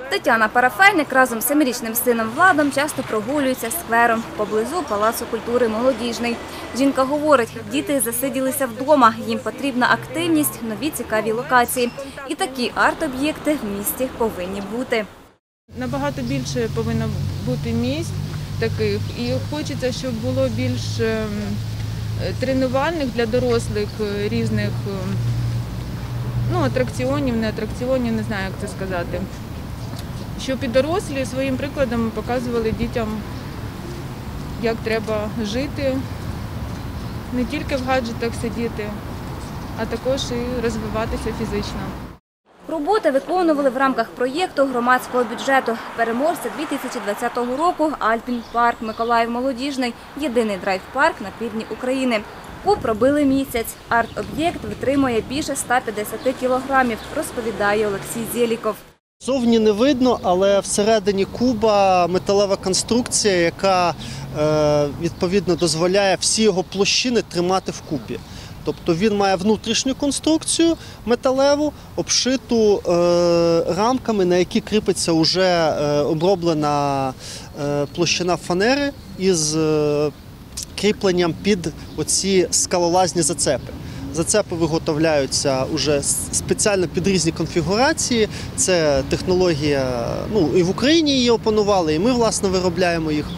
Тетяна Парафельник разом з 7-річним сином Владом часто прогулюється сквером поблизу Палацу культури «Молодіжний». Жінка говорить, діти засиділися вдома, їм потрібна активність, нові цікаві локації. І такі арт-об'єкти в місті повинні бути. Набагато більше повинно бути місць таких, і хочеться, щоб було більш тренувальних для дорослих різних атракціонів, не атракціонів, не знаю, як це сказати. Щоб і дорослі своїм прикладом показували дітям, як треба жити, не тільки в гаджетах сидіти, а також і розвиватися фізично. Роботи виконували в рамках проєкту громадського бюджету. Переможця 2020 року – Альпін-парк Миколаїв-Молодіжний – єдиний драйв-парк на півдні України. Куб робили місяць. Арт-об'єкт витримує більше 150 кілограмів, розповідає Олексій Зєліков. Зовні не видно, але всередині куба металева конструкція, яка відповідно дозволяє всі його площини тримати вкупі. Тобто він має внутрішню конструкцію металеву, обшиту рамками, на які кріпиться вже оброблена площина фанери із кріпленням під оці скалолазні зацепи. Зацепи виготовляються вже спеціально під різні конфігурації. Це технологія, і в Україні її опанували, і ми, власне, виробляємо їх.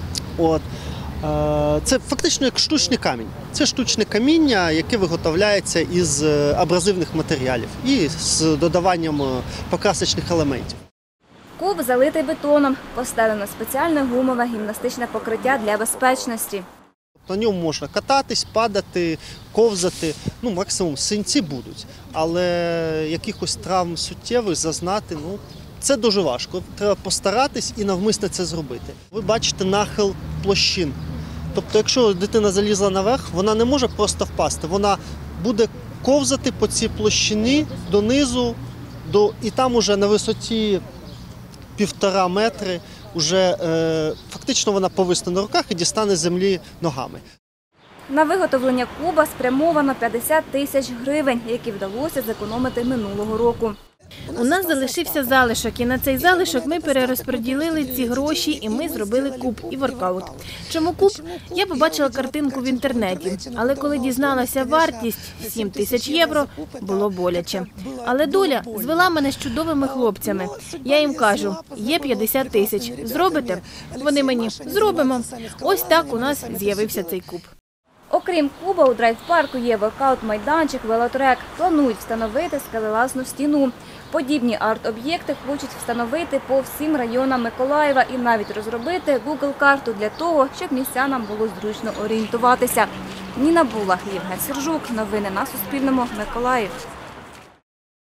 Це фактично як штучний камінь. Це штучне каміння, яке виготовляється із абразивних матеріалів і з додаванням покрасочних елементів. Куб залитий бетоном, постелено спеціальне гумове гімнастичне покриття для безпечності. На ньому можна кататись, падати, ковзати, максимум синці будуть, але якихось травм суттєвих зазнати, це дуже важко. Треба постаратись і навмисно це зробити. Ви бачите нахил площин. Тобто, якщо дитина залізла наверх, вона не може просто впасти, вона буде ковзати по цій площині донизу, і там уже на висоті 1,5 метри фактично вона повисне на руках і дістане землі ногами. На виготовлення куба спрямовано 50 тисяч гривень, які вдалося зекономити минулого року. У нас залишився залишок, і на цей залишок ми перерозподілили ці гроші, і ми зробили куб і воркаут. Чому куб? Я побачила картинку в інтернеті, але коли дізналася вартість – 7 тисяч євро, було боляче. Але доля звела мене з чудовими хлопцями. Я їм кажу, є 50 тисяч, зробите? Вони мені, зробимо. Ось так у нас з'явився цей куб. Окрім куба, у драйв-парку є воркаут-майданчик, велотрек. Планують встановити скелелазну стіну. Подібні арт-об'єкти хочуть встановити по всім районам Миколаєва і навіть розробити Google-карту для того, щоб містянам було зручно орієнтуватися. Ніна Булах, Євген Сержук. Новини на Суспільному. Миколаїв.